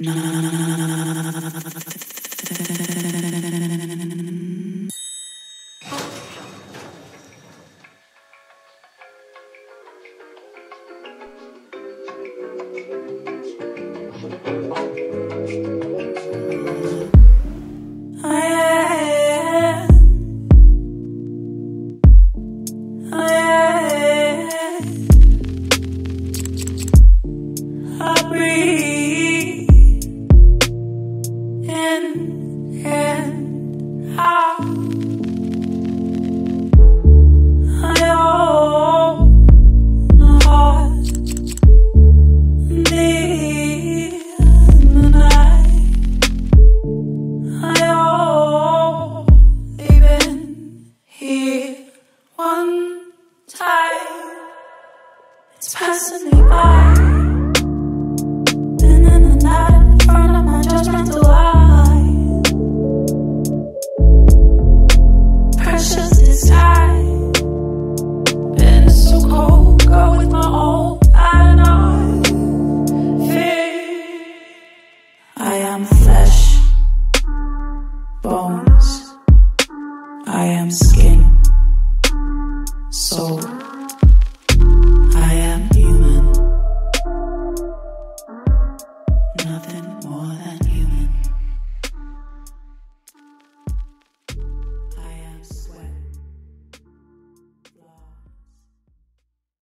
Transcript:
I breathe in and out. I own a heart deep in the night. I only been here one time. It's passing me by. I am flesh, bones, I am skin, soul, I am human, nothing more than